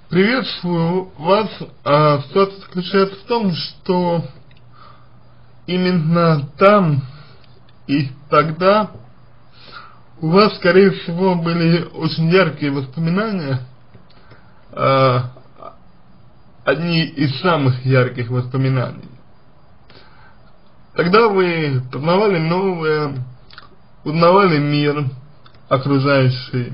Приветствую вас. Ситуация заключается в том, что именно там и тогда у вас, скорее всего, были очень яркие воспоминания, одни из самых ярких воспоминаний. Тогда вы познавали новое, узнавали мир окружающий,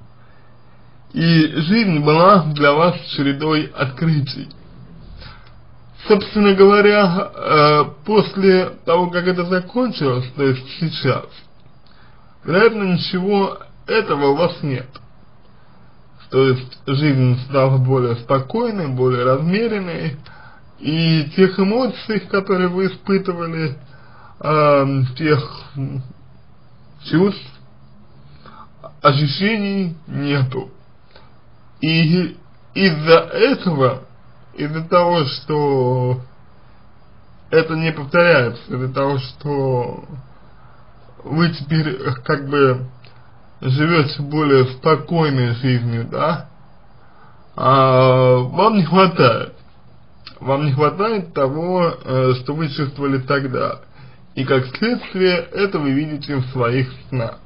и жизнь была для вас чередой открытий. Собственно говоря, после того, как это закончилось, то есть сейчас, вероятно, ничего этого у вас нет. То есть жизнь стала более спокойной, более размеренной, и тех эмоций, которые вы испытывали, тех чувств, ощущений нету. И из-за этого, из-за того, что это не повторяется, из-за того, что вы теперь как бы живете более спокойной жизнью, да, вам не хватает. Вам не хватает того, что вы чувствовали тогда. И как следствие, это вы видите в своих снах.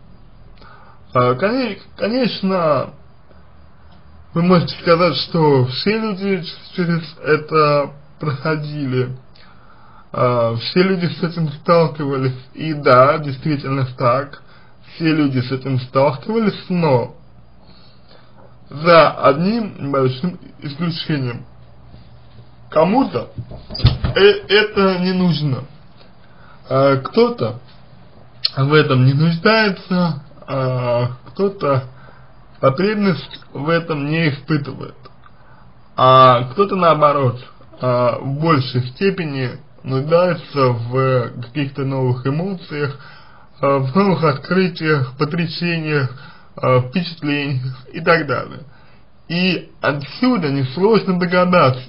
Конечно, вы можете сказать, что все люди через это проходили, все люди с этим сталкивались, и да, действительно так, все люди с этим сталкивались, но за одним небольшим исключением. Кому-то это не нужно, кто-то в этом не нуждается, кто-то потребность в этом не испытывает, а кто-то наоборот в большей степени нуждается в каких-то новых эмоциях, в новых открытиях, потрясениях, впечатлениях и так далее. И отсюда несложно догадаться,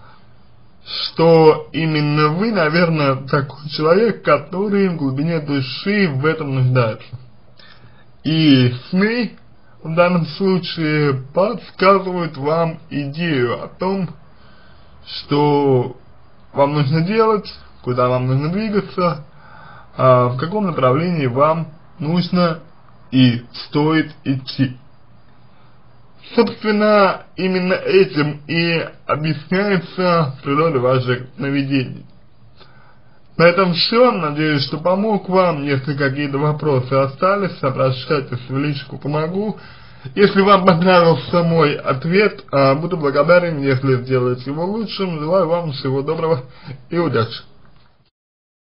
что именно вы, наверное, такой человек, который в глубине души в этом нуждается. И сны в данном случае подсказывают вам идею о том, что вам нужно делать, куда вам нужно двигаться, в каком направлении вам нужно и стоит идти. Собственно, именно этим и объясняется природа ваших сновидений. На этом все. Надеюсь, что помог вам. Если какие-то вопросы остались, обращайтесь в личку, помогу. Если вам понравился мой ответ, буду благодарен, если сделаете его лучшим. Желаю вам всего доброго и удачи.